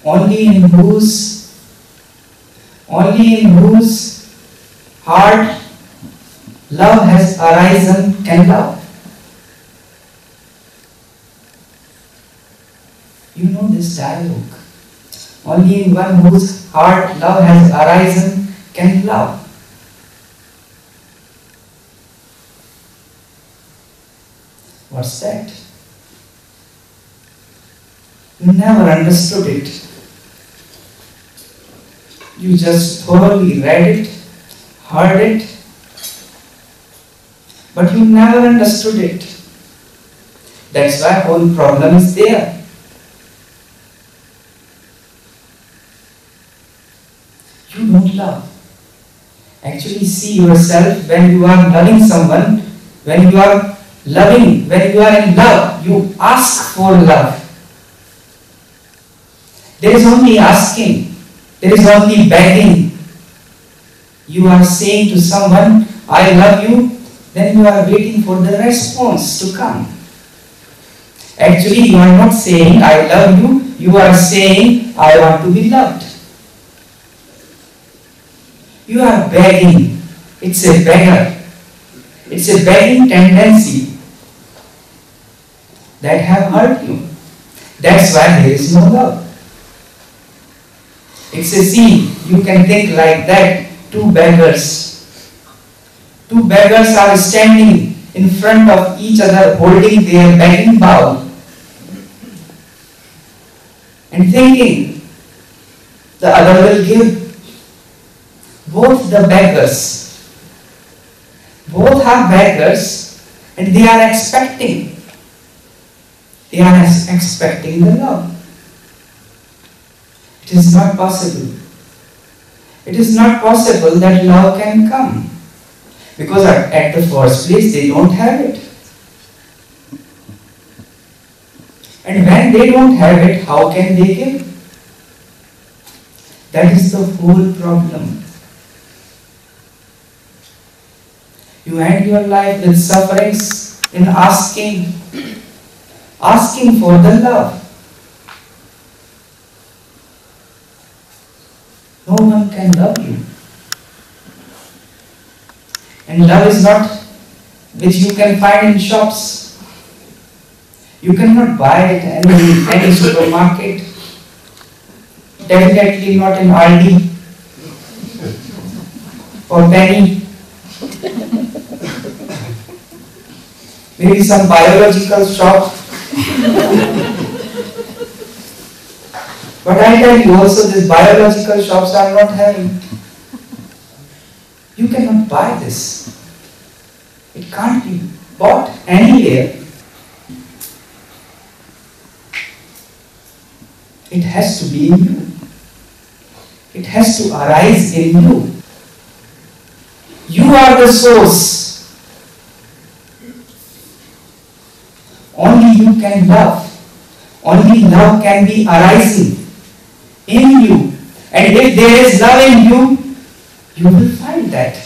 only in whose heart love has arisen can love. You know this dialogue. Only in one whose heart love has arisen can love. What's that? You never understood it. You just thoroughly read it, heard it, but you never understood it. That's why whole problem is there. You don't love. Actually see yourself when you are loving someone, when you are loving, when you are in love, you ask for love. There is only asking, there is only begging. You are saying to someone, I love you, then you are waiting for the response to come. Actually, you are not saying, I love you, you are saying, I want to be loved. You are begging. It's a beggar. It's a begging tendency that have hurt you. That's why there is no love. It's a scene. You can think like that. Two beggars. Two beggars are standing in front of each other holding their begging bowl and thinking the other will give. Both the beggars, both are beggars and they are expecting. They are expecting the love. It is not possible. It is not possible that love can come. Because at the first place they don't have it. And when they don't have it, how can they give? That is the whole problem. You end your life with sufferings in asking for the love. No one can love you. And love is not which you can find in shops. You cannot buy it in any supermarket. Definitely not in Aldi or Penny. Maybe some biological shop. But I tell you also, these biological shops are not having. You cannot buy this. It can't be bought anywhere. It has to be in you. It has to arise in you. You are the source. Only you can love. Only love can be arising in you. And if there is love in you, you will find that.